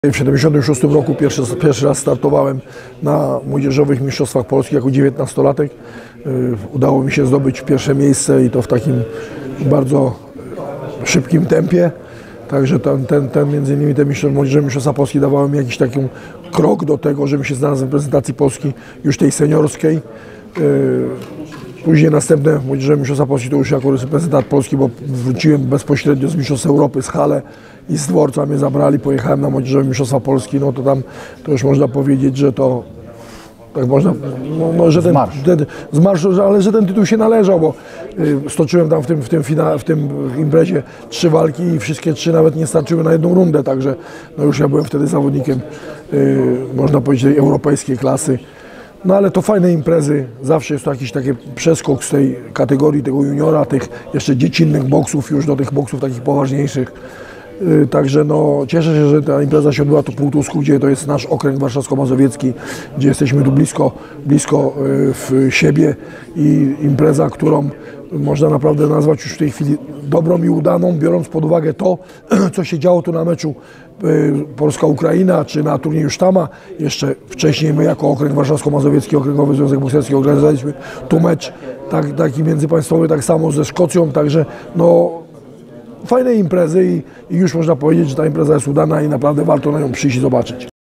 W 1976 roku pierwszy raz startowałem na młodzieżowych mistrzostwach Polski jako 19-latek. Udało mi się zdobyć pierwsze miejsce i to w takim bardzo szybkim tempie. Także między innymi te młodzieżowe mistrzostwa Polski dawały mi jakiś taki krok do tego, żebym się znalazł w reprezentacji Polski już tej seniorskiej. Później następne młodzieżowe mistrzostwa Polski to już jako reprezentant Polski, bo wróciłem bezpośrednio z mistrzostw Europy, z Halle i z dworca mnie zabrali, pojechałem na młodzieżowe mistrzostwa Polski, no to tam to już można powiedzieć, że to tak można, że ten zmarsz, ale że ten tytuł się należał, bo stoczyłem tam w tym imprezie 3 walki i wszystkie 3 nawet nie starczyły na jedną rundę, także no już ja byłem wtedy zawodnikiem, można powiedzieć, tej europejskiej klasy. No ale to fajne imprezy, zawsze jest to jakiś taki przeskok z tej kategorii tego juniora, tych jeszcze dziecinnych boksów już do tych boksów takich poważniejszych. Także no, cieszę się, że ta impreza się odbyła tu w Półtusku, gdzie to jest nasz okręg warszawsko-mazowiecki, gdzie jesteśmy tu blisko w siebie i impreza, którą można naprawdę nazwać już w tej chwili dobrą i udaną, biorąc pod uwagę to, co się działo tu na meczu Polska-Ukraina, czy na turnieju Sztama. Jeszcze wcześniej my jako okręg warszawsko-mazowiecki, Okręgowy Związek Bokserski organizowaliśmy tu mecz taki międzypaństwowy, tak samo ze Szkocją, także no fajne imprezy i już można powiedzieć, że ta impreza jest udana i naprawdę warto na nią przyjść i zobaczyć.